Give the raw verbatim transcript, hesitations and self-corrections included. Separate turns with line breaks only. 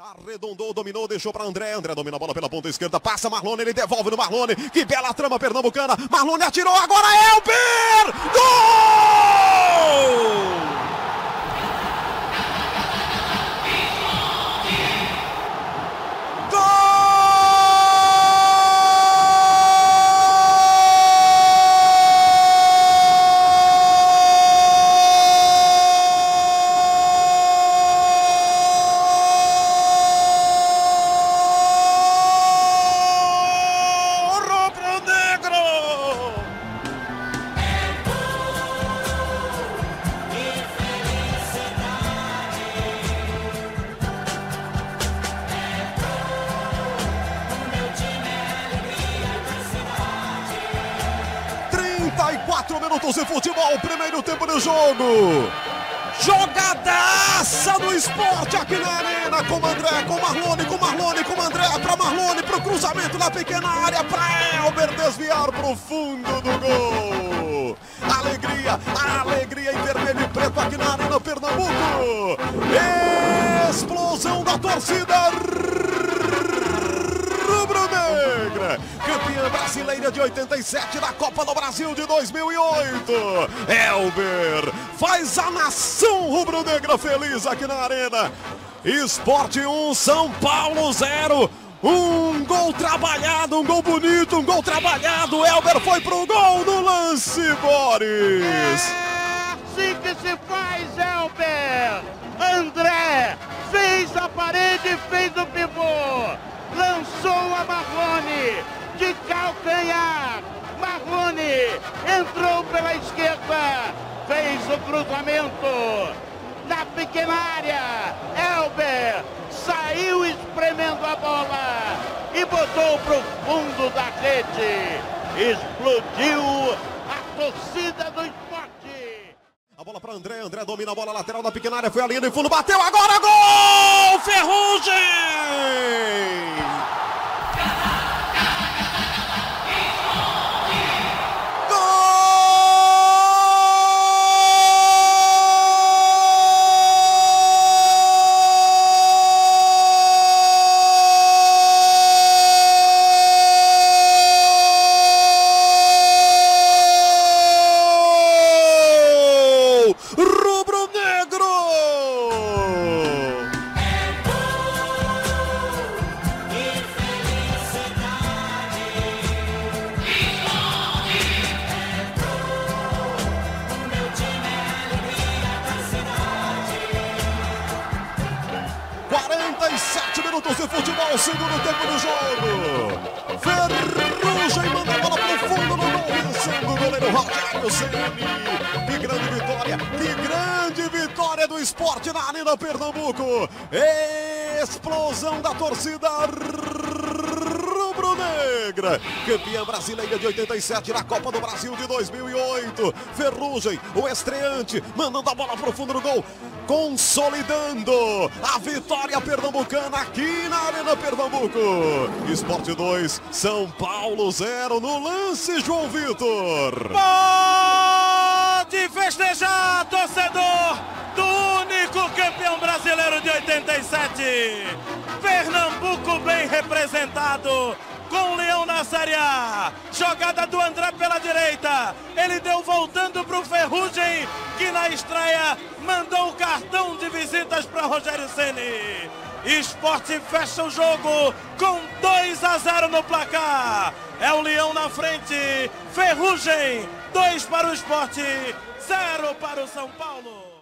Arredondou, dominou, deixou para André. André domina a bola pela ponta esquerda. Passa Marlone, ele devolve no Marlone. Que bela trama pernambucana. Marlone atirou, agora é Elber! Gol! trinta e quatro minutos de futebol, primeiro tempo do jogo. Jogadaça do Sport aqui na arena, com André, com Marlone, com Marlone, com André, para Marlone, para o cruzamento na pequena área, para Elber desviar para o fundo do gol. Alegria, alegria em vermelho e preto aqui na arena Pernambuco. Explosão da torcida rubro-negra, campeã brasileira de oitenta e sete da Copa do Brasil de dois mil e oito. Elber faz a nação rubro-negra feliz aqui na arena. Sport um, São Paulo zero. Um gol trabalhado, um gol bonito, um gol trabalhado. Elber foi pro gol no lance, Boris.
É assim que se faz, Elber. André fez a parede, fez o pivô. Lançou a Marlone de calcanhar. Marlone entrou pela esquerda, fez o cruzamento na pequena área. Elber saiu espremendo a bola e botou pro fundo da rede. Explodiu a torcida do Sport.
A bola para André, André domina a bola lateral da pequena área, foi a linha de fundo, bateu agora, gol! Ferrugem! quarenta e sete minutos de futebol, segundo tempo do jogo. Ferrugem manda a bola pro fundo no gol, vencendo o goleiro Rogério Ceni. Que grande vitória, que grande vitória do Sport na Arena Pernambuco. Explosão da torcida rubro-negra, campeã brasileira de oitenta e sete na Copa do Brasil de dois mil e oito. Ferrugem, o estreante, mandando a bola pro fundo do gol, consolidando a vitória pernambucana aqui na Arena Pernambuco. Sport dois, São Paulo zero no lance, João Vitor.
Pode festejar, torcedor do único campeão brasileiro de oitenta e sete. Pernambuco bem representado, com o Leão na Série A. Jogada do André pela direita. Ele deu voltando para o Ferrugem, que na estreia mandou o cartão de visitas para Rogério Ceni. Sport fecha o jogo com dois a zero no placar. É o Leão na frente. Ferrugem, dois para o Sport, zero para o São Paulo.